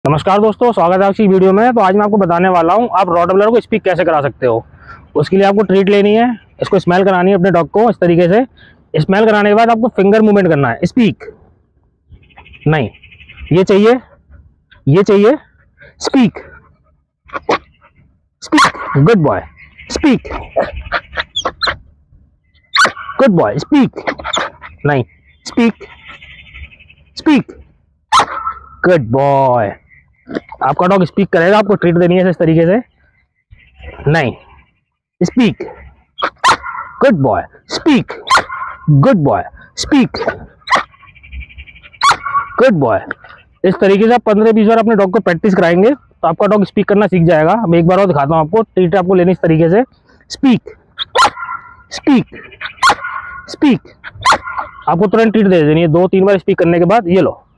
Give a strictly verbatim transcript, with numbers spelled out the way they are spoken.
नमस्कार दोस्तों, स्वागत है आपकी वीडियो में। तो आज मैं आपको बताने वाला हूं आप रॉटवैलर को स्पीक कैसे करा सकते हो। उसके लिए आपको ट्रीट लेनी है, इसको स्मेल करानी है अपने डॉग को इस तरीके से। स्मेल कराने के बाद आपको फिंगर मूवमेंट करना है। स्पीक नहीं, ये चाहिए, ये चाहिए। Speak, speak, good boy. Speak, good boy. Speak नहीं, स्पीक, स्पीक, गुड बॉय। आपका डॉग स्पीक करेगा, आपको ट्रीट देनी है इस तरीके से। नहीं, speak, good boy. Speak, good boy. Speak, good boy. इस तरीके से आप पंद्रह बीस बार अपने डॉग को प्रैक्टिस कराएंगे तो आपका डॉग स्पीक करना सीख जाएगा। मैं एक बार और दिखाता हूं आपको। ट्रीट आपको लेनी इस तरीके से। Speak, speak, speak. आपको तुरंत ट्रीट दे देनी है। दो तीन बार स्पीक करने के बाद ये लो।